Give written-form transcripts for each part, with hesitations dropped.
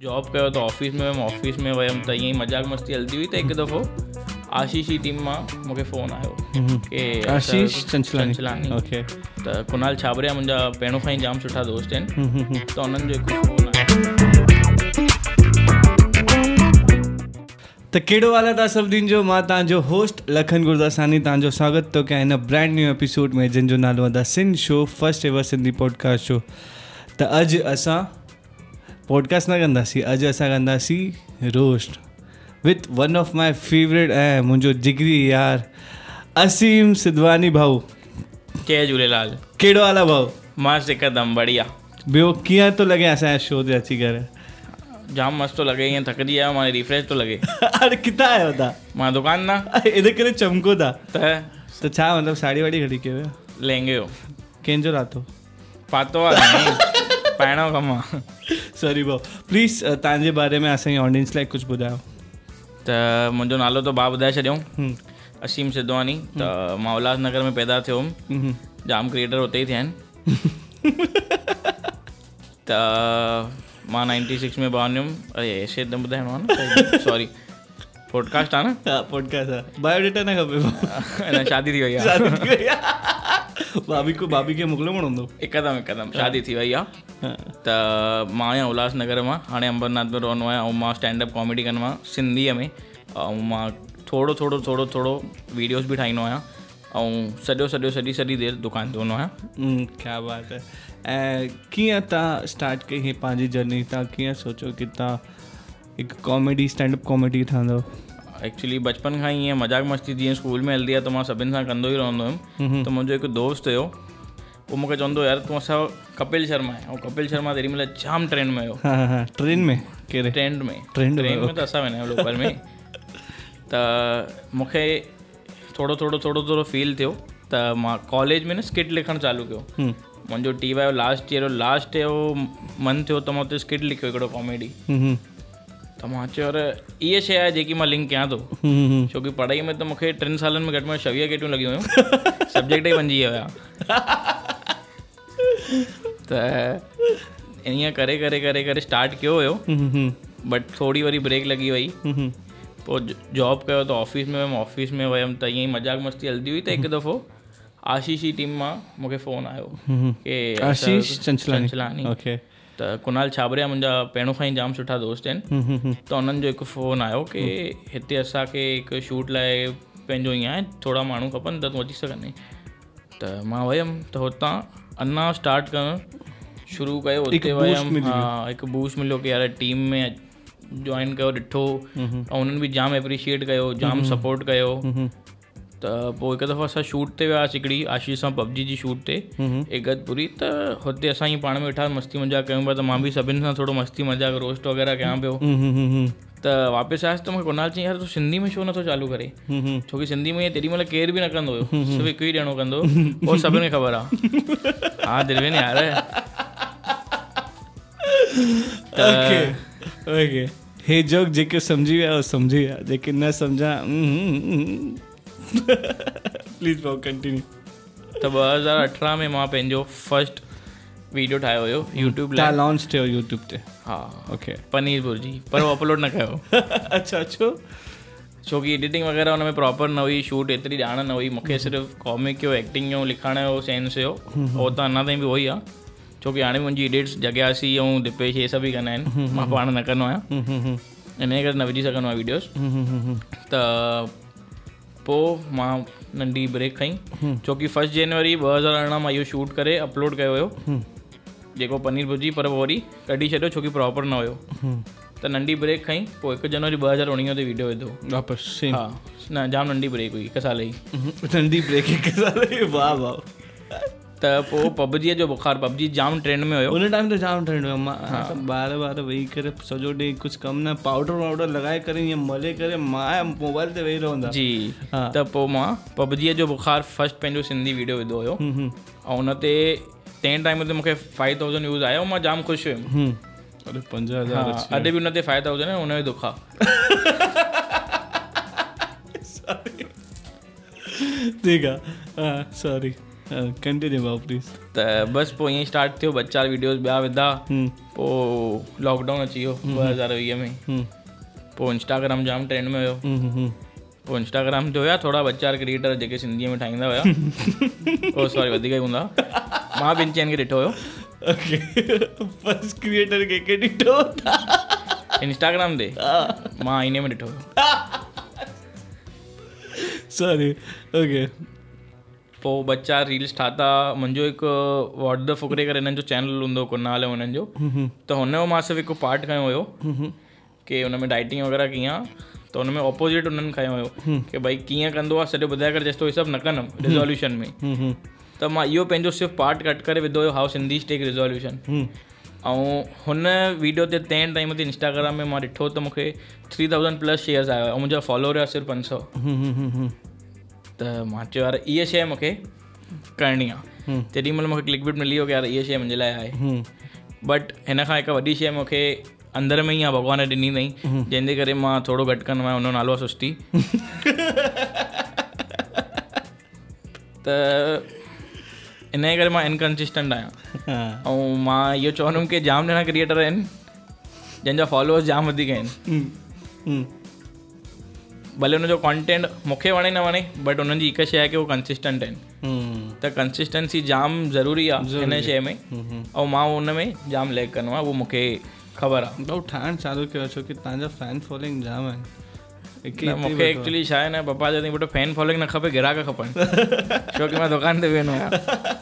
Job कयो त office में वियुमि, ऑफिस में वियुमि त ईअं ई मज़ाक मस्ती हलंदी हुई त हिकु दफ़ो आशीष जी टीम मां मूंखे फ़ोन आयो की आशीष चंचलानी ओके। त कुनाल छाबरिया मुंहिंजा पहिरों खां ई जाम सुठा दोस्त आहिनि त उन्हनि जो हिकु फ़ोन आयो। त कहिड़ो हाल आहे तव्हां सभिनीनि जो? मां तव्हांजो होस्ट लखन गुरदासानी तव्हांजो स्वागत थो कयां हिन ब्रांड न्यू एपिसोड में जंहिंजो नालो आहे the Sindh show, first ever Sindhi podcast show. त अॼु असां पॉडकास्ट न कंदासीं, अॼु असां कंदासीं roast with one of my favourite ऐं मुंहिंजो जिगरी यार असीम सिद्धवानी भाऊ। जय झूलेलाल। कहिड़ो हाल आहे भाऊ? मस्तु हिकदमि बढ़िया। ॿियो कीअं थो लॻे असांजे शो ते अची करे? जाम मस्तु थो लॻे, ईअं थकिजी आयो मां, रिफ्रेश थो लॻे। अरे किथां आयो तव्हां? मां दुकान ना इन करे चमको था त छा मतिलबु साड़ी वाड़ी खड़ी कयो? लहंगे जो कंहिंजो रातो पातो आहे पाइणो कमु आहे। सॉरी भाउ, प्लीज़ तव्हांजे बारे में असांजी ऑडियंस लाइ कुझु ॿुधायो। त मुंहिंजो नालो त भाउ ॿुधाए छॾियऊं, असीम सिद्धवानी। त मां उल्हासनगर में पैदा थियो हुउमि, जाम क्रिएटर उते ई थिया आहिनि। त मां 96 में ॿार हुयुमि। अरे ऐसे एकदम ॿुधाइणो आहे न, सॉरी पॉडकास्ट आहे न? हा पॉडकास्ट आहे, बायोडेटा न खपे। न शादी थी वई आहे। भाभी खे मोकिलिणो हूंदो? हिकदमि शादी थी वई आहे। त मां आहियां उल्हासनगर मां, हाणे अंबरनाथ में रहंदो आहियां ऐं मां स्टैंडअप कॉमेडी कंदो आहियां सिंधीअ में। ऐं मां थोरो वीडियोस बि ठाहींदो आहियां ऐं सॼी देरि दुकान ते हूंदो आहियां। क्या बात है। ऐं कीअं तव्हां स्टार्ट कई ही पंहिंजी जर्नी? तव्हां कीअं सोचो कि तव्हां हिकु कॉमेडी स्टैंडअप कॉमेडी ठहंदो? एक्चुअली बचपन खां ईअं मज़ाक मस्ती जीअं स्कूल में हलंदी आहे त मां सभिनि सां कंदो ई रहंदो हुयुमि। त मुंहिंजो हिकु दोस्त हुयो, उहो मूंखे चवंदो यार तूं असां कपिल शर्मा आहे। ऐं कपिल शर्मा तेॾी महिल जाम ट्रेंड में हुयो। ट्रेन में कहिड़े? ट्रेंड में त असां वेंदा आहियूं लोकल में। त मूंखे थोरो फील थियो त मां कॉलेज में न स्किट लिखणु चालू कयो। मुंहिंजो टी वाई लास्ट ईयर मन थियो त मां हुते स्किट लिखियो हिकिड़ो कॉमेडी। त मां चयो अरे इहा शइ आहे जेकी मां लिंक कयां थो, छोकी पढ़ाई में त मूंखे 3 सालनि में घटि में 26 केटियूं लॻियूं हुयूं, सब्जेक्ट ई 25 हुया। त ईअं करे स्टार्ट कयो हुयो, बट थोरी वरी ब्रेक लॻी वई। पोइ जॉब कयो त ऑफिस में वियुमि त ईअं ई मज़ाक मस्ती हलंदी हुई त हिकु दफ़ो आशीष जी टीम मां मूंखे फ़ोन आयो की आशीष चंचलानी ओके। त कुनाल छाबरिया मुंहिंजा पहिरों खां ई जाम सुठा दोस्त आहिनि। त उन्हनि जो हिकु फ़ोन आयो की हिते असांखे हिकु शूट लाइ पंहिंजो ईअं आहे, थोरा माण्हू खपनि त तूं अची सघंदे। त मां वियुमि त हुतां अञा स्टार्ट करणु शुरू कयो। हुते वियुमि, हा हिकु बूस्ट मिलियो की यार टीम में जॉइन कयो, ॾिठो ऐं उन्हनि बि जाम एप्रिशिएट कयो, जाम सपोर्ट कयो। त पोइ हिकु दफ़ो असां शूट ते वियासीं, हिकिड़ी आशीष सां पबजी जी शूट ते इगतपुरी। त हुते असां ई पाण में वेठा मस्ती मज़ाक कयूं पिया। त मां बि सभिनि सां थोरो मस्ती मज़ाक रोस्ट वग़ैरह कयां पियो। त वापसि आयुसि त मूंखे कुनाल चई यार तूं सिंधी में छो नथो चालू करे? छोकी सिंधी में तेॾी महिल केर बि न कंदो हुयो, सिर्फ़ु हिकु ई ॼणो कंदो हुयो, उहो सभिनि खे ख़बर आहे। हा दिलवेन यार। ओके, हे जोक जेके सम्झी विया उहो सम्झी विया, जेके न सम्झा प्लीज़ भाउ कंटिन्यू। त 2018 में मां पंहिंजो फर्स्ट वीडियो ठाहियो हुयो यूट्यूब लाइ। लॉन्च थियो यूट्यूब ते? हा ओके। पनीर भुर्जी, पर वो अपलोड न कयो। अच्छा छो? छोकी एडिटिंग वग़ैरह हुन में प्रॉपर न हुई, शूट एतिरी ॼाण न हुई मूंखे। सिर्फ़ु कॉमिक जो, एक्टिंग जो, लिखण जो सेंस हुयो, उहो त अञा ताईं बि उहो ई आहे। छोकी हाणे मुंहिंजी एडिट्स जॻियासी ऐं दिपेश इहे सभु ई कंदा आहिनि, मां पाण न कंदो आहियां, इन करे न विझी सघंदो आहियां वीडियोस। त पोइ मां नंढी ब्रेक खईं, छोकी 1 जनवरी 2018 मां इहो शूट करे अपलोड कयो हुयो जेको पनीर भुर्जी, पर पोइ वरी कढी छॾियो छोकी प्रॉपर न हुयो। त नंढी ब्रेक खईं, पोइ 1 जनवरी 2019 ते वीडियो विधो वापसि। हा न जाम नंढी ब्रेक हुई, 1 साल जी नंढी ब्रेक। 1 साल जी? वाह वाह। त पोइ पबजीअ जो बुखार, पबजी जाम ट्रेंड में हुयो उन टाइम ते, जाम ट्रेंड में। मां ॿार वेही करे सॼो ॾींहुं कुझु कमु न, पाउडर लॻाए करे ईअं मले करे मां मोबाइल ते वेही रहंदा जी। त पोइ मां पबजीअ जो बुखार फर्स्ट पंहिंजो सिंधी वीडियो विधो हुयो ऐं हुन ते तंहिं टाइम ते मूंखे 5000 व्यूज़ आया, मां जाम ख़ुशि हुयुमि। अरे 50,000 अॼु बि हुन ते 5000 आहे, हुनजो दुख आहे। ठीकु आहे, सॉरी। कंटिन्यू भाउ प्लीज़। त बसि पोइ ईअं ई स्टार्ट थियो, 2-4 वीडियोज़ ॿिया विधा। पोइ लॉकडाउन अची वियो 2020 में। पोइ इंस्टाग्राम जाम ट्रेंड में हुयो। पोइ इंस्टाग्राम ते हुया थोरा 2-4 क्रिएटर जेके सिंधीअ में ठाहींदा हुया। ओ सॉरी वधीक ई हूंदा, मां 2-4 खे ॾिठो हुयो। ओके, फर्स्ट क्रिएटर के ॾिठो इंस्टाग्राम ते? मां आईने में ॾिठो हुयो। सॉरी। ओके, पोइ 2-4 रील्स ठाता। मुंहिंजो हिकु वॉट द फुकरे करे हिननि जो चैनल हूंदो कुनाल हुननि जो, त हुनजो मां सिर्फ़ु हिकु पार्ट खयो हुयो की हुन में डाइटिंग वग़ैरह कीअं आहे। त हुन में ऑपोजिट उन्हनि खयो हुयो की भई कीअं कंदो आहे सॼो ॿुधाए करे, जेसितो इहे सभु न कंदुमि रिज़ोल्यूशन में। त मां इहो पंहिंजो सिर्फ़ु पार्ट कट करे विधो हुयो, हाउ सिंधी टेक रिज़ोल्यूशन। ऐं हुन वीडियो ते तंहिं टाइम ते इंस्टाग्राम में मां ॾिठो त मूंखे 3000+ शेयर्स आया हुआ ऐं मुंहिंजा फॉलोअर हुआ सिर्फ़ु 500। त मां चयो यार इहा शइ मूंखे करणी आहे। तेॾीमहिल मूंखे क्लिक बिट मिली वियो की यार इहा शइ मुंहिंजे लाइ आहे। बट हिन खां हिकु वॾी शइ मूंखे अंदर में ई आहे, भॻवान ॾिनी अथई, जंहिंजे करे मां थोरो घटि कंदो आहियां। हुनजो नालो आहे सुस्ती। त इन जे करे मां इनकंसिस्टेंट आहियां। ऐं मां इहो चवंदुमि की जाम ॼणा क्रिएटर आहिनि जंहिंजा फॉलोअर्स जाम वधीक आहिनि। भले हुनजो कॉन्टेंट मूंखे वणे न वणे, बट हुननि जी हिकु शइ आहे की उहो कंसिस्टेंट आहिनि। त कंसिस्टेंसी जाम ज़रूरी आहे हिन शइ में। ऐं मां हुन में जाम लैक कंदो आहियां, उहो मूंखे ख़बर आहे। भाउ ठाहिणु चालू कयो छो की तव्हांजा फैन फॉलोइंग जाम आहिनि। मूंखे एक्चुअली छा आहे न, पप्पा चवंदा आहिनि बेटा फैन फॉलोइंग न खपे, ग्राहक खपनि। छो की मां दुकान ते वेंदो आहियां।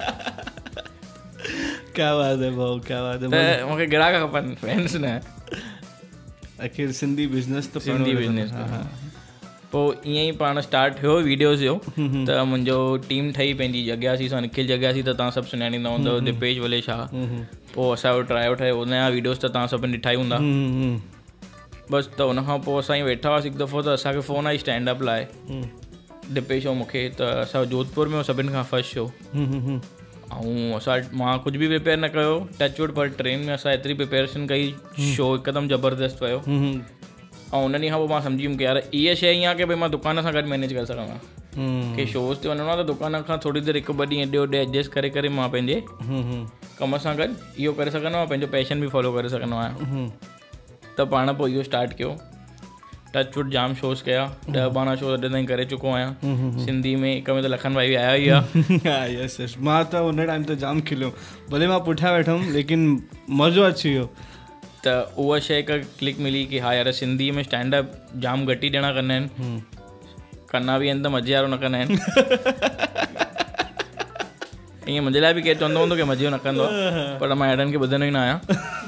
क्या बात है भाउ, क्या बात है। त मूंखे ग्राहक खपनि, फैंस न। आख़िर सिंधी बिज़नेस त सिंधी बिज़नेस। पोइ ईअं ई पाण स्टार्ट थियो वीडियोज़ जो। त मुंहिंजो टीम ठही पंहिंजी जॻियासी सां, निखिल जॻियासी त तव्हां सभु सुञाणींदा हूंदव, दिपेश वलेशा। पोइ असांजो ट्रायो ठहियो, हुनजा वीडियोज़ त तव्हां सभिनी ॾिठा ई हूंदा। बसि त हुनखां पोइ असां वेठा हुआसीं हिकु दफ़ो, त असांखे फ़ोन आई स्टैंडअप लाइ दिपेश ऐं मूंखे। त असां जोधपुर में सभिनि खां फर्स्ट शो। ऐं मां कुझु बि प्रिपेयर न कयो, टचवुड, पर ट्रेन में असां एतिरी प्रिपेरेशन कई, शो हिकदमि ज़बरदस्त वियो। ऐं उन ॾींहं खां पोइ मां सम्झी वियुमि की यार इहा शइ ईअं आहे की भई मां दुकान सां गॾु मैनेज करे सघां। की शोज़ ते वञिणो आहे त दुकान खां थोरी देरि 1-2 ॾींहं ॾियो एडजस्ट करे करे मां पंहिंजे कम सां गॾु इहो करे सघंदो आहियां, पंहिंजो पैशन बि फॉलो करे सघंदो आहियां। त पाण पोइ इहो स्टार्ट कयो। टचवुड जाम शोज़ कया, 10-12 शो अॼु ताईं करे चुको आहियां सिंधी में। हिक में त लखन भाई बि आया ई आहे। यस, मां त हुन टाइम ते जाम खिलियो, भले मां पुठियां वेठुमि लेकिन मज़ो अची वियो। त उहा शइ हिकु क्लिक मिली की हा यार सिंधी में स्टैंडअप जाम घटि ई ॼणा कंदा आहिनि, कंदा बि आहिनि त मज़े वारो न कंदा आहिनि। ईअं मुंहिंजे लाइ बि केरु चवंदो हूंदो की मज़े जो न कंदो आहे, पर मां अहिड़नि खे ॿुधंदो ई न आहियां।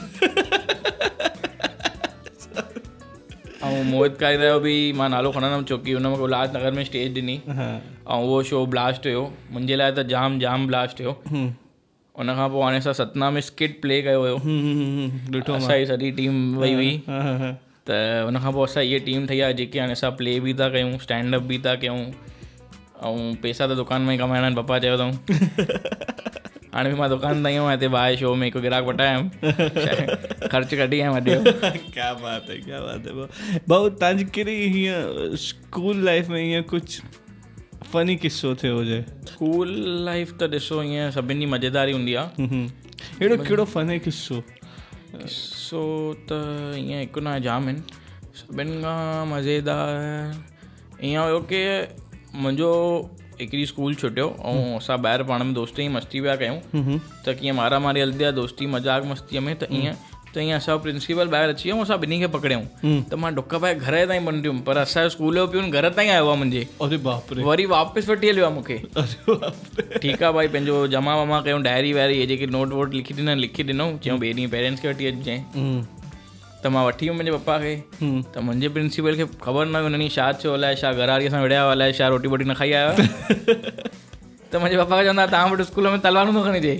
ऐं मोहित कायरा जो बि मां नालो खणंदुमि छोकी हुन मूंखे उल्हासनगर में स्टेज ॾिनी ऐं उहो शो ब्लास्ट हुयो मुंहिंजे लाइ, त जाम जाम ब्लास्ट हुयो। उनखां पोइ हाणे असां सतना में स्किट प्ले कयो हुयो, असांजी सॼी टीम वई हुई। त उनखां पोइ असां इहा टीम ठही आहे जेके हाणे असां प्ले बि था कयूं, स्टैंडअप बि था कयूं, ऐं पैसा त दुकान में ई कमाइणा आहिनि, पप्पा चयो अथऊं। हाणे बि मां दुकान तां आहियां, हिते ॿाहिरि शो में हिकु ग्राहक वठायुमि, ख़र्चु कढी आयुमि अॼु। क्या बात है, क्या बात है भाउ। तव्हांजी कहिड़ी हीअं स्कूल लाइफ में हीअं कुझु फनी किस्सो थियो हुजे? स्कूल लाइफ त ॾिसो ईअं सभिनी जी मज़ेदारी हूंदी आहे। अहिड़ो कहिड़ो फनी किस्सो? किस्सो त ईअं हिकु न जाम आहिनि, सभिनि खां मज़ेदार ईअं हुयो की मुंहिंजो हिकिड़ी स्कूल छुटियो ऐं असां ॿाहिरि पाण में दोस्ती मस्ती पिया कयूं, त कीअं मारा मारी हलंदी आहे दोस्ती मज़ाक मस्तीअ में। त ईअं असां प्रिंसिपल ॿाहिरि अची वियो, असां ॿिन्ही खे पकड़ियऊं। त मां डुक पाए घर ताईं बंदियुमि, पर असांजो स्कूल जो पियून घर ताईं आयो आहे मुंहिंजे। अरे बाप रे। वरी वापसि वठी हलियो आहे मूंखे। ठीकु आहे भाई, पंहिंजो जमा वमा कयूं, डायरी वायरी इहे जेके नोट वोट लिखी ॾिनऊं, चयूं ॿिए ॾींहुं पेरेंट्स खे वठी अचिजांइ। त मां वठी वियुमि मुंहिंजे पप्पा खे। त मुंहिंजे प्रिंसिपल खे ख़बर न हुई हुन ॾींहुं छा थियो, अलाए छा घर वारीअ सां विड़िया, अलाए छा रोटी वोटी न खाई आयो। त मुंहिंजे पप्पा खे चवंदा तव्हां वटि स्कूल में तलवारूं थो खणी अचे।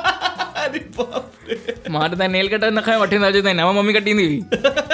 मां त नेल कटर न खायो, वठी न अचे ताईं नव मम्मी कटींदी हुई।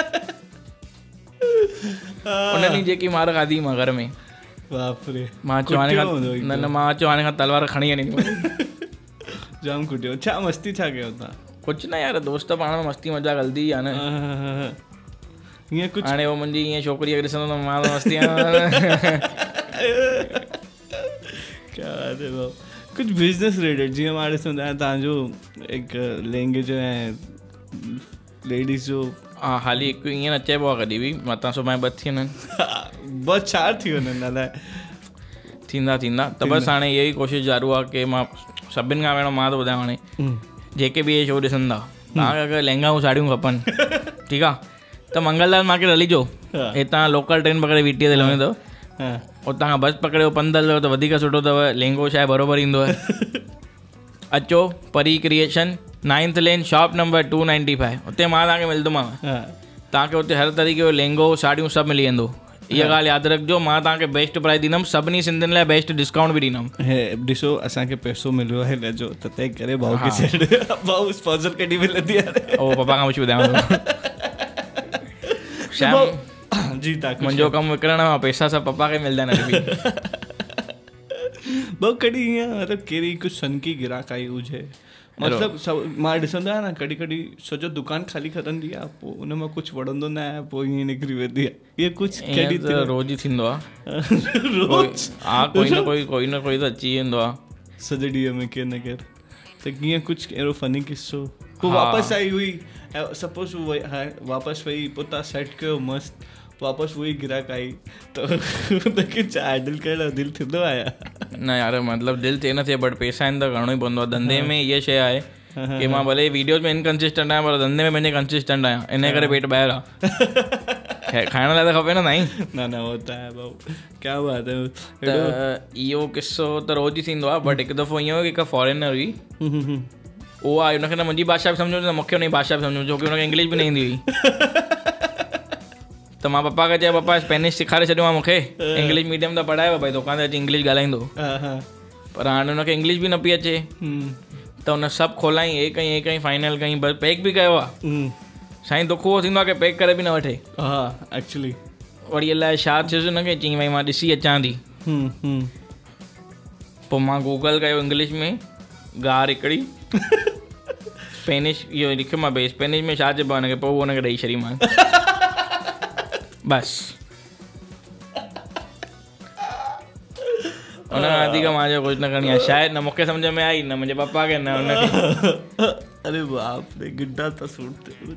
उन ॾींहुं जेकी मार खाधी मां घर में, बाप रे। मां चयो हाणे खां तलवार खणी वञी। जाम कुटियो। छा मस्ती छा कयो तव्हां? कुझु न यार, दोस्त पाण में मस्ती मज़ाक हलंदी आहे न। हीअं कुझु हाणे उहो मुंहिंजी ईअं छोकिरी खे ॾिसंदो त मां मस्ती क्या बात है भाउ। कुछ बिजनेस रिलेटेड जीअं मां ॾिसूं था तव्हांजो हिकु लहंगे जो ऐं लेडीज़ जो हा हाली हिकु ईअं न चइबो आहे कॾहिं बि मतां सुभाणे ॿ थी वञनि ॿ 4 थी वञनि अलाए थींदा त बसि हाणे इहा ई कोशिशि ज़ारू आहे की मां सभिनि खां पहिरियों मां थो ॿुधायां हाणे जेके बि इहे शो ॾिसनि था तव्हांखे अगरि लहंगा ऐं साड़ियूं खपनि ठीकु आहे त मंगलदास मार्केट हली अचो हितां लोकल ट्रेन पकड़े वीटीअ ते लहंदो उतां खां बस पकड़ियो पंधु हलियो त वधीक सुठो अथव लहंगो छा आहे बराबरि ईंदो आहे अचो परी क्रिएशन 9th लेन शॉप नंबर 295 उते मां तव्हांखे मिलंदोमांव तव्हांखे उते हर तरीक़े जो लहंगो साड़ियूं सभु मिली वेंदो इहा ॻाल्हि यादि रखिजो मां तव्हांखे बेस्ट प्राइस ॾींदुमि सभिनी सिंधियुनि लाइ बेस्ट डिस्काउंट बि ॾींदुमि हे ॾिसो असांखे पैसो मिलियो आहे हिनजो त तंहिं करे भाऊ खे भाऊ स्पॉन्सर कॾहिं मिलंदी आहे ओ पप्पा खां पुछी ॿुधायांव जी मुंहिंजो कमु विकिणण में पैसा सभु पप्पा खे मिलंदा आहिनि भाऊ कॾहिं ईअं मतिलबु कहिड़ी कुझु सनकी गिराक आई हुजे मतिलबु मां ॾिसंदो आहियां न कॾहिं कॾहिं सॼो दुकानु ख़ाली खणंदी आहे पोइ उन मां कुझु वणंदो न आहे पोइ ईअं निकिरी वेंदी आहे इहे कुझु रोज़ ई थींदो आहे हा कोई न कोई त अची वेंदो आहे सॼे ॾींहं में केरु न केरु त कीअं कुझु अहिड़ो फनी किस्सो पोइ वापसि आई हुई सपोज वापसि वई पोइ तव्हां सेट कयो मस्तु वापसि उहा ई गिराक आई त हुनखे हैंडल करण दिलि थींदो आहे न यार मतिलबु दिलि थिए न थिए बट पैसा आहिनि त करिणो ई पवंदो आहे धंधे में इहा शइ आहे की मां भले वीडियोज़ में इनकंसिस्टेंट आहियां पर धंधे में पंहिंजे कंसिस्टेंट आहियां इन करे पेट ॿाहिरि आहे खाइण लाइ त खपे न साईं न हो त आहे भाऊ क्या बात है त इहो किस्सो त रोज़ ई थींदो आहे बट हिकु दफ़ो ईअं हुयो की हिकु फॉरेनर हुई उहा हुनखे न मुंहिंजी भाषा बि सम्झो न मूंखे हुनजी भाषा बि सम्झो छोकी हुनखे इंग्लिश बि न ईंदी हुई त मां पप्पा खे चयो पप्पा स्पेनिश सेखारे छॾियो आहे मूंखे इंग्लिश मीडियम त पढ़ायो भई दुकान ते अची इंग्लिश ॻाल्हाईंदो पर हाणे हुनखे इंग्लिश बि न पई अचे त हुन सभु खोलाई हे कई फाइनल कई बस पैक बि कयो आहे साईं दुख उहो थींदो आहे की पैक करे बि न वठे एक्चुअली वरी अलाए छा थियुसि हुनखे चई भई मां ॾिसी अचां थी पोइ मां गूगल कयो इंग्लिश में गार हिकिड़ी स्पेनिश इहो लिखियो मां भई स्पेनिश में छा चइबो आहे हुनखे पोइ हुनखे ॾेई छॾी मां बस हुन खां वधीक मां जो कुझु न करणी आहे शायदि न मूंखे सम्झ में आई न मुंहिंजे पप्पा खे न हुनखे अरे बाप रे गिड्डा त सूट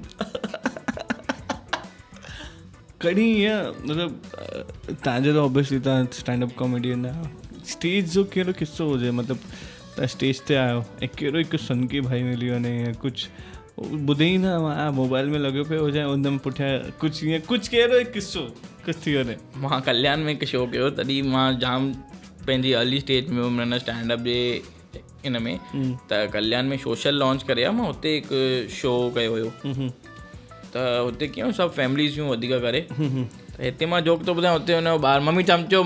कॾहिं ईअं मतिलबु तव्हांजो त ऑब्वियसली तव्हां स्टैंडअप कॉमेडियन आहियो स्टेज जो कहिड़ो किस्सो हुजे मतिलबु तव्हां स्टेज ते आहियो ऐं कहिड़ो हिकु सनकी भाई मिली वञे या कुझु ॿुधे ई न मां मोबाइल में लॻो पियो हुजे हुन में पुठियां कुझु ईअं कुझु कहिड़ो हिकु किस्सो कुझु थी वञे मां कल्याण में हिकु शो कयो तॾहिं मां जाम पंहिंजी अर्ली स्टेज में हुउमि स्टैंडअप जे इन में त कल्याण में सोशल लॉन्च करे आहे मां हुते हिकु शो कयो हुयो त हुते कीअं सभु फैमिलीज़ जूं वधीक करे त हिते मां जोक थो ॿुधायां हुते हुनजो ॿार मम्मी चमचो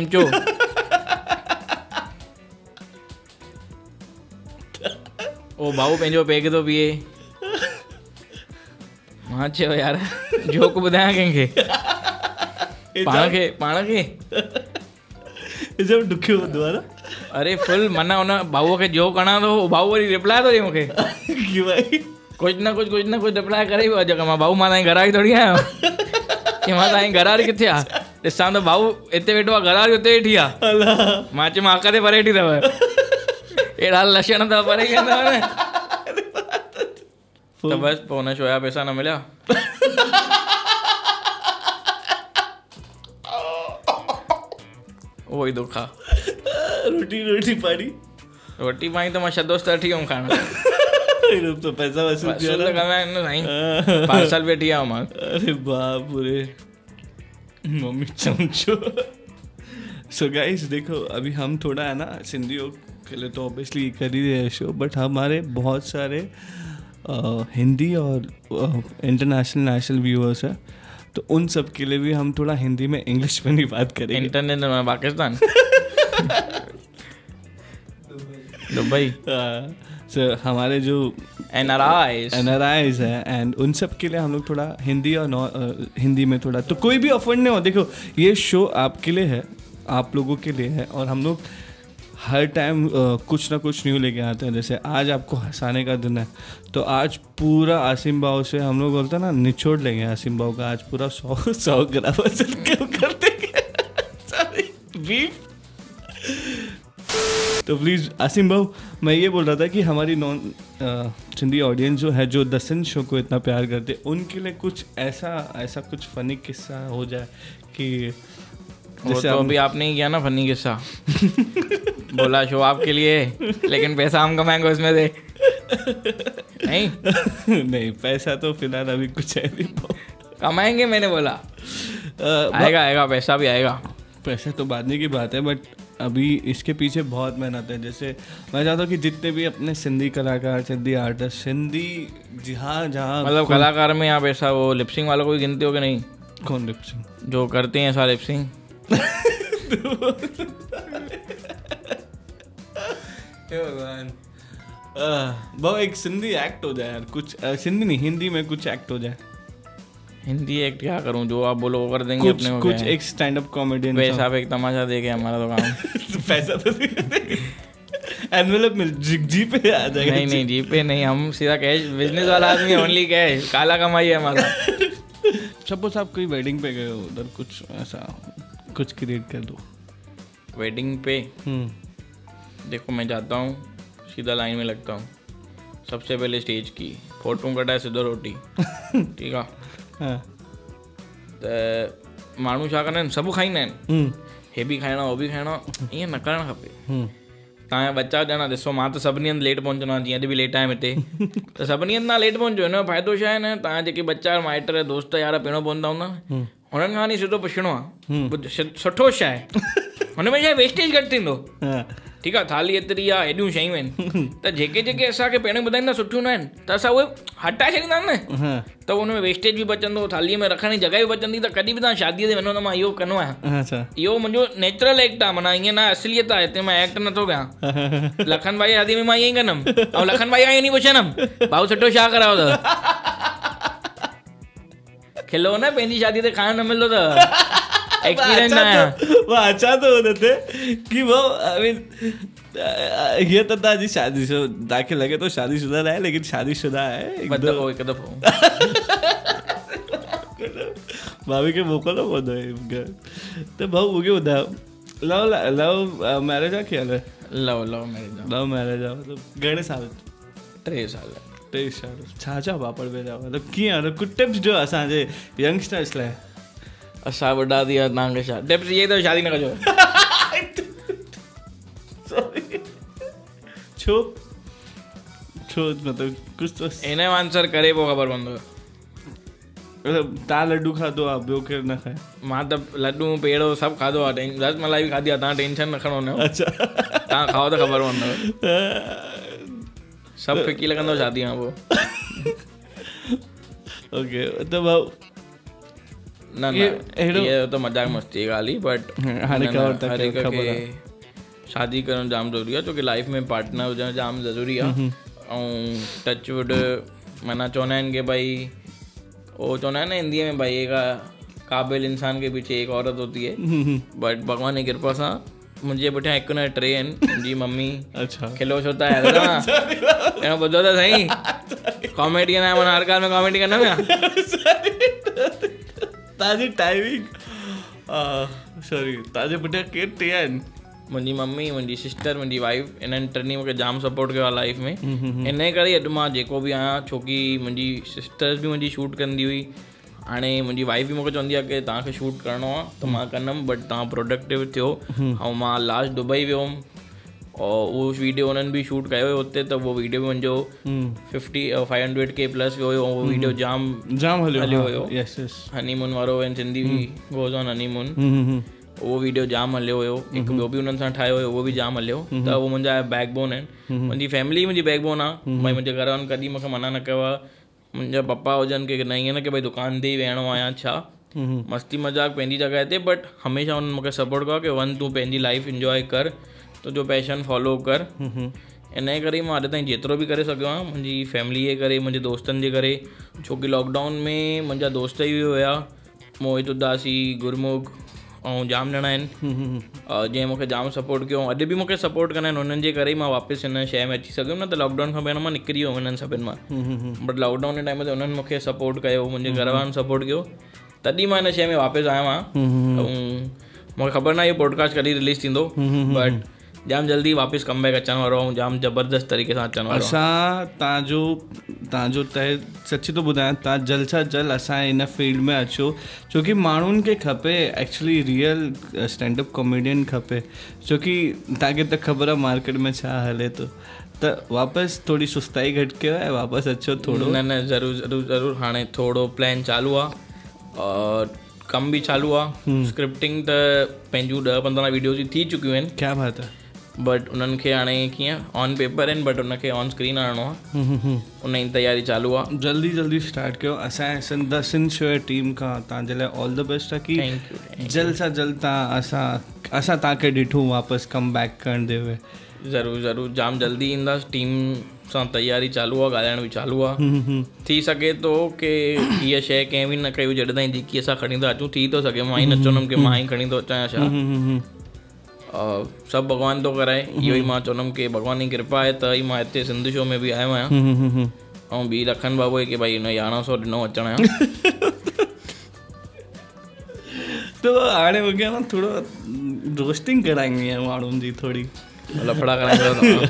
ओ भाऊ पंहिंजो पेग थो पीए मां चयो यार जोक ॿुधायां कंहिंखे पाण खे ॾुखियो हूंदो आहे न अरे फुल माना हुन भाऊअ खे जोक हणां थो भाऊ वरी रिप्लाए थो ॾिए मूंखे कुझु न कुझु रिप्लाए करे पियो अॼु मां भाऊ मां तव्हांजी घरारी थोरी आहियां की मां तव्हांजी घरारी किथे आहे ॾिसां त भाऊ हिते वेठो आहे घरारी हुते वेठी आहे मां चयो मां हक़ ते परे वेठी अथव अहिड़ा लक्षण त परे वेंदव न त बसि पोइ हुन शो जा पैसा न मिलिया उहो ई दुख आहे रोटी पाणी त मां शदोस्त वठी वियुमि खाइण पैसा पार्सल वेठी आयो मां अरे बाप रे मम्मी चमचो सो गाइस देखो अभी हम थोड़ा है ना सिंधियों के लिए तो ऑब्वियसली कर ही रहे शो बट हमारे बहुत सारे हिंदी और इंटरनेशनल नेशनल व्यूअर्स है तो उन सब के लिए भी हम थोड़ा हिंदी में इंग्लिश में ही बात करेंगे इंटरनेशनल में पाकिस्तान दुबई सो हमारे जो NRIs है एंड उन सब के लिए हम लोग थोड़ा हिंदी और हिंदी में थोड़ा तो कोई भी ऑफेंड नहीं हो देखो ये शो आपके लिए है आप लोगों के लिए है और हम लोग हर टाइम कुछ ना कुछ न्यू लेके आते हैं जैसे आज आपको हंसाने का दिन है तो आज पूरा आसिम भाव से हम लोग बोलते हैं ना निचोड़ लेंगे आसिम भाव का आज पूरा 100 ग्राम कर देंगे तो प्लीज़ आसिम भाऊ, मैं ये बोल रहा था कि हमारी नॉन सिंधी ऑडियंस जो है, जो द सिंध शो को इतना प्यार करते, उनके लिए कुछ ऐसा कुछ फनी किस्सा हो जाए कि जैसे तो अभी आपने ही किया ना फनी किस्सा बोला शो आपके लिए लेकिन पैसा हम कमाएंगे उसमें से नहीं पैसा तो फिलहाल अभी कुछ है नहीं, कमाएंगे मैंने बोला आएगा पैसा भी आएगा। पैसा तो बाद की बात है, बट अभी इसके पीछे बहुत मेहनत है। जैसे मैं चाहता हूँ कि जितने भी अपने सिंधी कलाकार, सिंधी आर्टिस्ट, सिंधी जहाँ मतलब कलाकार में आप ऐसा वो लिपसिंग वालों को भी गिनते हो कि नहीं? कौन लिपसिंग? जो करते हैं ऐसा लिपसिंग वो एक सिंधी एक्ट हो जाए यार, कुछ सिंधी नहीं हिंदी में कुछ एक्ट हो जाए। हिंदी एक्ट क्या करूं, जो आप बोलो वो कर देंगे कुछ, अपने कुछ एक स्टैंड अप कॉमेडियन पैसा पे एक तमाशा देके हमारा तो काम पैसा तो एनवेलप में जी पे आ जाएगा। नहीं जी पे नहीं, हम सीधा कैश, बिजनेस वाला आदमी, ओनली कैश, काला कमाई है हमारा। सपोज आप कोई वेडिंग पे गए हो, उधर कुछ ऐसा कुछ क्रिएट कर दो। वेडिंग पे देखो मैं जाता हूँ, सीधा लाइन में लगता हूँ, सबसे पहले स्टेज की फोटो कटाए सिधो रोटी ठीक आहे त माण्हू छा कंदा आहिनि, सभु खाईंदा आहिनि, हे बि खाइणो हो बि खाइणो, ईअं न करणु खपे। तव्हांजा बच्चा ॼणा ॾिसो, मां त सभिनी हंधि लेट पहुचंदो आहियां, जीअं अॼु बि लेट आहियां हिते, त सभिनी हंधि तव्हां लेट पहुचो, हिन जो फ़ाइदो छा आहे न, तव्हां जेके बच्चा माइट दोस्त यार पहिरियों पहुचंदा हूंदा हुननि खां वञी सिधो पुछिणो आहे सुठो छा आहे, हुन में छा आहे वेस्टेज घटि थींदो। ठीकु आहे, थाली एतिरी आहे, हेॾियूं शयूं आहिनि, त जेके असांखे पहिरियों ॿुधाईंदा सुठियूं न आहिनि त असां उहे हटाए छॾींदा आहिनि न, त हुन में वेस्टेज बि बचंदो, थालीअ में रखण जी जॻह बि बचंदी। त कॾहिं बि तव्हां शादीअ ते वञो त मां इहो कंदो आहियां, इहो मुंहिंजो नेचुरल एक्ट आहे, माना ईअं न असलियत आहे, हिते मां एक्ट नथो कयां। लखन भाई शादी में मां ईअं ई कंदुमि, ऐं लखन भाई खां ईअं नहीं पुछंदुमि भाऊ सुठो छा करायो अथव, खिलो न, पंहिंजी शादी ते खाइणु न मिलंदो त एक्सपीरियंस आया। वो अच्छा तो होते थे कि वो आई मीन ये तो ताजी शादी से ताकि लगे तो शादीशुदा है, लेकिन शादीशुदा है एक दफो भाभी के मोकलो बोलो है तो भाऊ वो क्यों होता लव मैरिज आ क्या है? लव मैरिज आ मतलब घणे साल? 3 साल। 3 साल छा पापड़ पे जाओ, मतलब कीअं कुछ टिप्स जो असांजे यंगस्टर्स लाइ? असां वॾा थी विया, तव्हांखे छा टिप्स? इहे त शादी न कजो। छो मतलब कुछ तो हिन जो आंसर करे पोइ ख़बर पवंदो। तव्हां लड्डू खाधो आहे, ॿियो केरु न खाए? मां त लड्डू पेड़ो सभु खाधो आहे, रसमलाई बि खाधी आहे, तव्हां टेंशन न खणो न। अच्छा, तव्हां खाओ त ख़बर पवंदव, सभु फिकी लॻंदो शादी खां पोइ। ओके, त भाऊ न ये तो मजाक मस्ती जी ॻाल्हि, बट हर हिक खे शादी करणु जाम ज़रूरी आहे, छोकी लाइफ में पार्टनर हुजणु जाम ज़रूरी आहे। ऐं टच वुड माना चवंदा आहिनि की भाई, वो चवंदा आहिनि न हिंदीअ में भाई, एक क़ाबिल इंसान के पीछे एक औरत होती है, बट भॻवान जी कृपा सां मुंहिंजे पुठियां हिकु न 3 आहिनि। मुंहिंजी मम्मी खिलो छो था यार, पहिरियों ॿुधो त सही, कॉमेडियन आहे, माना हर ॻाल्हि में कॉमेडी कंदुमि छा? ताजी टाइमिंग सॉरी ताजे पुठियां केरु 3 आहिनि? मुंहिंजी मम्मी, मुंहिंजी सिस्टर, मुंहिंजी वाइफ, इन्हनि टिनी मूंखे जाम सपोर्ट कयो आहे लाइफ में। इन करे अॼु मां जेको बि आहियां, छोकी मुंहिंजी सिस्टर्स बि मुंहिंजी शूट कंदी हुई, हाणे मुंहिंजी वाइफ बि मूंखे चवंदी आहे की तव्हांखे शूट करिणो आहे त मां कंदमि, बट तव्हां प्रोडक्टिव थियो। ऐं मां लास्ट दुबई वियो हुउमि, और उहो वीडियो उन्हनि बि शूट कयो हुयो हुते, त उहो वीडियो बि मुंहिंजो 500K प्लस वियो हुयो, उहो वीडियो जाम हलियो हुयो। हनीमून वारो and Sindhi goes on honeymoon, उहो वीडियो जाम हलियो हुयो। हिकु ॿियो बि उन्हनि सां ठाहियो हुयो, उहो बि जाम हलियो। त उहो मुंहिंजा बैकबोन आहिनि, मुंहिंजी फैमिली मुंहिंजी बैकबोन आहे। भई मुंहिंजे घर वारनि कॾहिं मूंखे मना न कयो आहे, मुंहिंजा पप्पा हुजनि की न, ईअं न की भई दुकान ते ई वेहणो आहे या छा, मस्ती मज़ाक पंहिंजी जॻह ते, बट हमेशह हुननि मूंखे सपोर्ट कयो की वञ तूं पंहिंजी लाइफ इंजॉय कर, तुंहिंजो पैशन फॉलो कर। इन जे करे मां अॼु ताईं जेतिरो बि करे सघियो आहियां, मुंहिंजी फैमिली जे करे, मुंहिंजे दोस्तनि जे करे, छोकी लॉकडाउन में मुंहिंजा दोस्त ई हुया, मोहित उदासी, गुरमुख ऐं जाम ॼणा आहिनि जंहिं मूंखे जाम सपोर्ट कयो। अॼु बि मूंखे सपोर्ट कंदा आहिनि, हुननि जे करे ई मां वापसि हिन शइ में अची सघियुमि, न त लॉकडाउन खां पहिरियों मां निकिरी वियो हिननि सभिनि मां। बट लॉकडाउन जे टाइम ते हुननि मूंखे सपोर्ट कयो, मुंहिंजे घर वारनि सपोर्ट कयो, तॾहिं मां हिन शइ में वापसि आयो आहियां। ऐं मूंखे ख़बर न आहे इहो पॉडकास्ट कॾहिं रिलीज़ थींदो, बट जाम जल्दी वापसि कम बैक अचण वारो ऐं जाम ज़बरदस्त तरीक़े सां अचण वारो। असां तव्हांजो तय सची थो ॿुधायां, तव्हां जल्द सां जल्द असां हिन फील्ड में अचो, छोकी माण्हुनि खे खपे एक्चुअली रियल स्टैंडअप कॉमेडियन खपे, छोकी तव्हांखे त ख़बर आहे मार्केट में छा हले थो। त वापसि थोरी सुस्ताई घटि कयो ऐं वापसि अचो थोरो। न ज़रूरु हाणे थोरो प्लान चालू आहे और कम बि चालू आहे। स्क्रिप्टिंग त पंहिंजूं 10-15 वीडियोज़ थी चुकियूं आहिनि। क्या बात है। बट उन्हनि खे हाणे कीअं ऑन पेपर आहिनि, बट उनखे ऑन स्क्रीन आणणो आहे, उन जी तयारी चालू आहे। जल्दी स्टार्ट कयो। असांजे द सिंध शो टीम खां तव्हांजे लाइ ऑल द बेस्ट आहे की जल्द सां जल्द तव्हां असां तव्हांखे ॾिठूं वापसि कम बैक करणु हुए। ज़रूरु जाम जल्दी ईंदासीं। टीम सां तयारी चालू आहे, ॻाल्हाइण बि चालू आहे। थी सघे थो की हीअ शइ कंहिं बि न कई हुजे जॾहिं ताईं जेकी असां खणी था अचूं, थी थो सघे मां ई न चवंदुमि की मां ई खणी थो अचां छा। सभु भॻवान थो कराए, इहो ई मां चवंदुमि की भॻवान जी कृपा आहे त ई मां हिते सिंध शो में बि आयो आहियां। ऐं ॿी लखन बाबू की भई हुन 1100 ॾिनो अचण जो। त हाणे मूंखे न थोरो रोस्टिंग कराइणी आहे माण्हुनि जी, थोरी लफड़ा कराईंदो।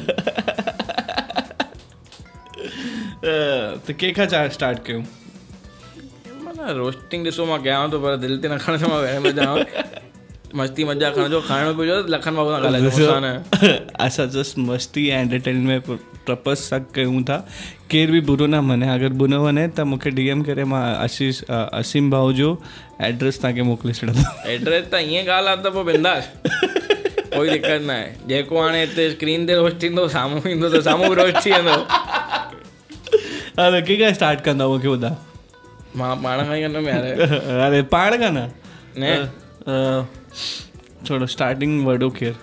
त कंहिंखां स्टार्ट कयूं? माना रोस्टिंग ॾिसो मां कयां थो, पर दिलि ते न खणजो, मां वेह में जाम मस्ती मज़ाक खणजो, खाइणो पियो लखन बाबू सां ॻाल्हाए। असां जस्ट मस्ती ऐं एंटरटेनमेंट पर्पस सां कयूं था। केर बि बुरो न मने, अगरि बुरो वञे त मूंखे DM करे, मां असीम भाऊ जो एड्रेस तव्हांखे मोकिले छॾंदुमि। एड्रेस त ईअं ॻाल्हि आहे त पोइ बिंदास, कोई दिक़त न आहे। जेको हाणे हिते स्क्रीन ते रोस्ट थींदो, साम्हूं ईंदो त साम्हूं बि रोस्ट थी वेंदो। हा त कंहिंखां स्टार्ट कंदा मूंखे ॿुधा? मां पाण खां ई कंदुमि यार। अरे पाण खां न, थोरो स्टार्टिंग वॾो केरु?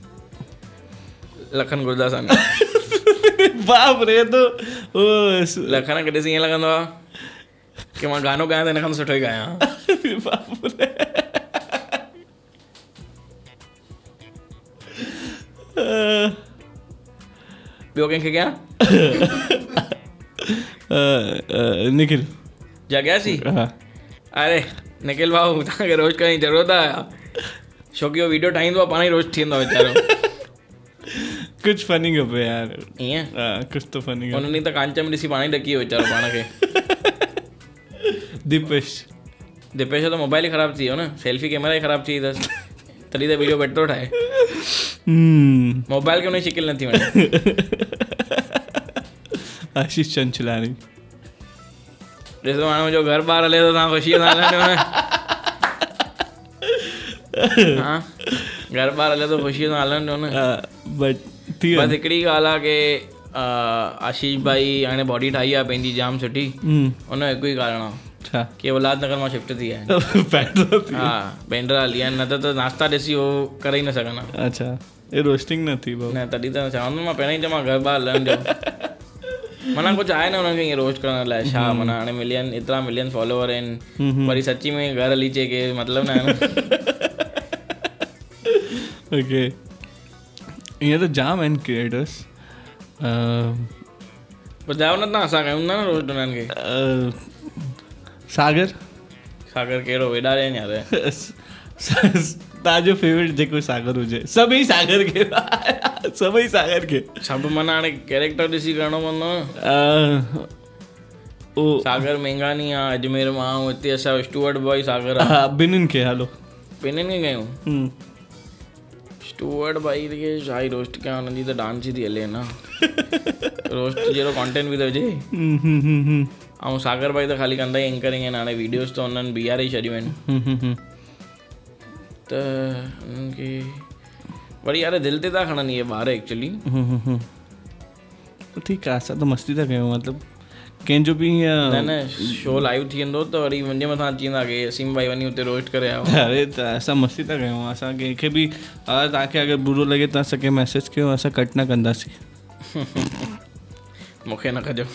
लखन गुरदासानी। बाप रे, तो लखन खे ॾिसी ईअं लॻंदो आहे की मां गानो ॻायां त हिन खां सुठो ई ॻायां। बाप रे। ॿियो कंहिंखे कयां? निखिल जॻियासी। अरे निखिल भाऊ, तव्हांखे रोज़ करण जी ज़रूरत आहे, छोकी उहो वीडियो ठाहींदो आहे पाण ई रोज़ थी वेंदो आहे वीचारो। कुछ फनी खपे यार। ईअं कुछ तो फनी। उन ॾींहुं त कांच में ॾिसी पाण ई ॾकी वियो वीचारो पाण खे। दीपेश जो त मोबाइल ई ख़राबु थी वियो न, सेल्फी कैमरा ई ख़राबु थी वई अथसि, तॾहिं त वीडियो बेटर थो ठाहे। मोबाइल खे उन जी शिकिल नथी वणे। आशीष चंचलानी। ॾिसो हाणे मुंहिंजो घर ॿार हले थो, तव्हां ख़ुशीअ सां हलंदो न। हा, घर ॿार हले थो, ख़ुशीअ सां हलंदो न। बस हिकिड़ी ॻाल्हि आहे की आशीष भाई हाणे बॉडी ठाही आहे पंहिंजी जाम सुठी, हुन जो हिकु ई कारण आहे की उल्हासनगर मां शिफ्ट थी विया आहिनि। हा, पेंड्रा हली आहिनि, न त नाश्ता ॾिसी उहो करे ई न सघंदा। अच्छा, ये रोस्टिंग न थी न, तॾहिं त चवंदुमि मां पहिरियों ई त मां घर ॿार हलण जो। माना कुझु आहे न हुननि खे ईअं रोस्ट करण लाइ छा, माना हाणे एतिरा मिलियन फॉलोवर आहिनि, वरी सची में घर हली अचे के मतिलबु न आहे न। ओके, ईअं त जाम आहिनि क्रिएटर्स। ॿुधायो न तव्हां, असां कयूं था न रोस्ट हुननि खे। सागर कहिड़ो? वेॾा आहिनि यार। तव्हांजो फेवरेट जेको सागर हुजे? सभई सागर खे, सभई सागर खे। सभु माना हाणे कैरेक्टर ॾिसी करिणो पवंदो। सागर मेंघानी आहे अजमेर मां, ऐं हिते असांजो स्टूअर्ट बॉय सागर आहे। ॿिन्हिनि खे हलो, ॿिन्हिनि खे कयूं। स्टूअर्ट भाई खे छा ई रोस्ट कयां, हुनजी त डांस ई थी हले न। रोस्ट जहिड़ो कॉन्टेंट बि त हुजे। ऐं सागर भाई त ख़ाली कंदा ई एंकरिंग आहिनि, हाणे वीडियोज़ त हुननि बीआर ई छॾियूं आहिनि। त हुननि खे वरी यार दिलि ते था खणनि इहे ॿार एक्चुअली। ठीकु आहे, असां त मस्ती था कयूं, मतिलबु कंहिंजो बि न शो लाइव थी वेंदो त वरी मुंहिंजे मथां अची वेंदा की असीम भाई वञी हुते रोस्ट करे आयो। अरे त असां मस्ती था कयूं, असां कंहिंखे बि तव्हांखे अगरि बुरो लॻे त असांखे मैसेज कयो, असां कट न कंदासीं। मूंखे न कजो।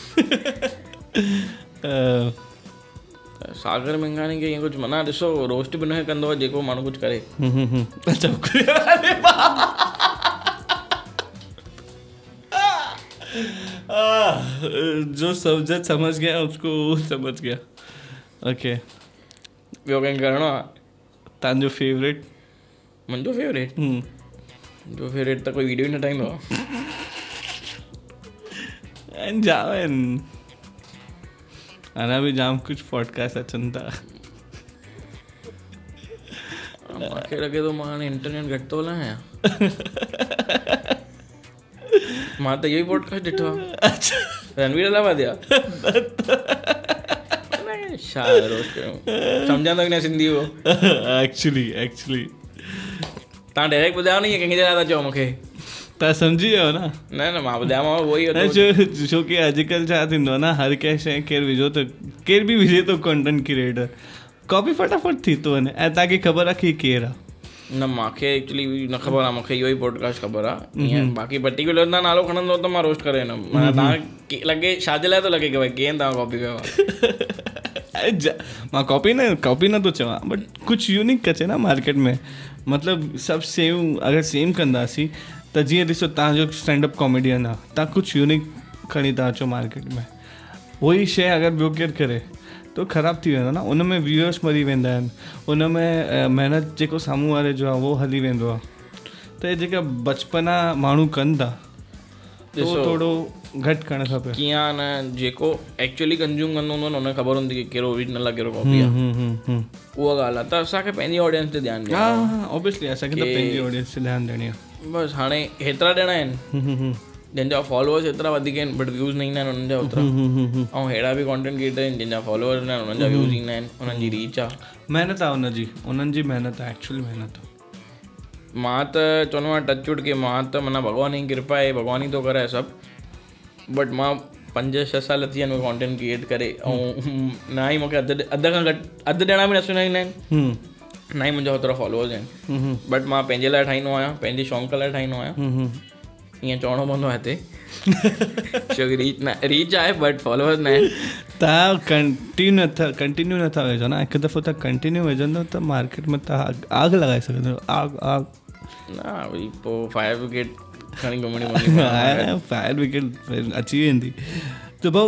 सागर मेंघानी खे ईअं कुझु माना ॾिसो, रोस्ट बि न कंदो आहे जेको माण्हू कुझु करे। जो समझ गया उसको समझ गया। ओके, ॿियो कंहिं करिणो आहे? तव्हांजो फेवरेट? मुंहिंजो फेवरेट जो फिर इतना कोई वीडियो ही न ठाहींदो आहे जाम आहिनि अञा बि जाम कुझु पॉडकास्ट अचनि था मूंखे लॻे थो मां हाणे इंटरनेट घटि थो हलायां मां त इहो ई पॉडकास्ट ॾिठो आहे रणवीर अलाहाबादी छा रोस्ट कयूं सम्झां थो की न सिंधी हो एक्चुअली तव्हां डायरेक्ट ॿुधायो न ईअं कंहिंजे लाइ था चओ मूंखे तव्हां सम्झी वियो न न मां ॿुधायांव उहो ई छो की अॼुकल्ह छा थींदो आहे न हर कंहिं शइ केरु विझो त केरु बि विझे थो कंटेंट क्रिएटर कॉपी फटाफट थी थो वञे ऐं तव्हांखे ख़बर आहे की केरु आहे न मूंखे एक्चुअली न ख़बर आहे मूंखे इहो ई पॉडकास्ट ख़बर आहे ईअं बाक़ी पर्टिकुलर तव्हां नालो खणंदो त मां रोस्ट करे वेंदुमि माना तव्हांखे लॻे छाजे लाइ थो लॻे की भई कीअं तव्हां कॉपी कयो आहे मां कॉपी नथो चवां बट कुझु यूनिक अचे न मार्केट में मतिलबु सभु सेम अगरि सेम कंदासीं त जीअं ॾिसो तव्हांजो स्टैंडअप कॉमेडियन आहे तव्हां कुझु यूनिक खणी था अचो मार्केट में उहो ई शइ अगरि ॿियो केरु करे तो ख़राबु थी वेंदो न उन में व्यूअर्स मरी वेंदा आहिनि उन में महिनत जेको साम्हूं वारे जो आहे उहो हली वेंदो आहे त हे जेका बचपना माण्हू कनि था थोरो घटि करणु खपे कीअं न जेको एक्चुअली कंज्यूम कंदो हूंदो न हुनखे ख़बर हूंदी की कहिड़ो ओरिजिनल आहे कहिड़ो कॉपी आहे उहा ॻाल्हि आहे त असांखे पंहिंजी ऑडियंस ते ध्यानु ॾियणो आहे हा ऑब्वियसली असांखे त पंहिंजी ऑडियंस ते ध्यानु ॾियणी आहे बसि हाणे हेतिरा ॼणा आहिनि जंहिंजा फॉलोअर्स एतिरा वधीक आहिनि बट व्यूज़ न ईंदा आहिनि हुननि जा ओतिरा ऐं अहिड़ा बि कॉन्टेंट क्रिएटर आहिनि जंहिंजा फॉलोअर्स न आहिनि हुननि जा व्यूज़ ईंदा आहिनि हुननि जी रीच आहे महिनत आहे उन्हनि जी महिनत आहे एक्चुअली महिनत मां त चवंदो आहियां टचवुड की मां त माना भॻवान जी कृपा आहे भॻवान ई थो करे सभु बट मां 5-6 साल थी विया कॉन्टेंट क्रिएट करे ऐं ना ई मूंखे अधु खां घटि अधु ॼणा बि न सुञाणींदा आहिनि ना ई मुंहिंजा ओतिरा फॉलोअर्स आहिनि बट मां पंहिंजे लाइ ठाहींदो आहियां पंहिंजे शौक़ु लाइ ठाहींदो आहियां ईअं चवणो पवंदो आहे हिते छोकी रीच आहे बट फॉलोअर्स न आहिनि तव्हां कंटिन्यू नथा विझो न हिकु दफ़ो तव्हां कंटिन्यू विझंदो त मार्केट में तव्हां आग लॻाए सघंदो आग न वरी पोइ फायर ब्रिगेड खणी घुमणी फायर ब्रिगेड अची वेंदी त भाऊ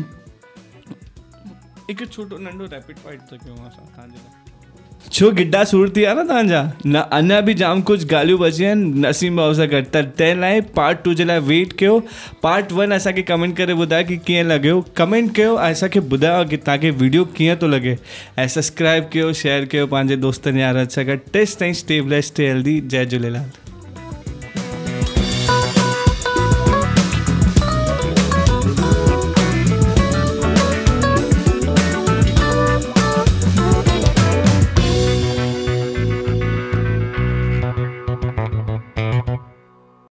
हिकु छोटो नंढो रैपिड फाइट थो कयूं असां तव्हांजे लाइ छो गिड्डा सूर थी विया न तव्हांजा न अञा बि जाम कुझु ॻाल्हियूं बची आहिनि नसीम भाउ सां गॾु त तंहिं लाइ पार्ट 2 जे लाइ वेट कयो पार्ट 1 असांखे कमेंट करे ॿुधायो की कीअं लॻियो कमेंट कयो ऐं असांखे ॿुधायो की तव्हांखे वीडियो कीअं थो लॻे ऐं सब्सक्राइब कयो शेयर कयो पंहिंजे दोस्तनि यारनि सां गॾु तेसि ताईं स्टे ब्लेस्ड स्टे हेल्दी जय झूलेलाल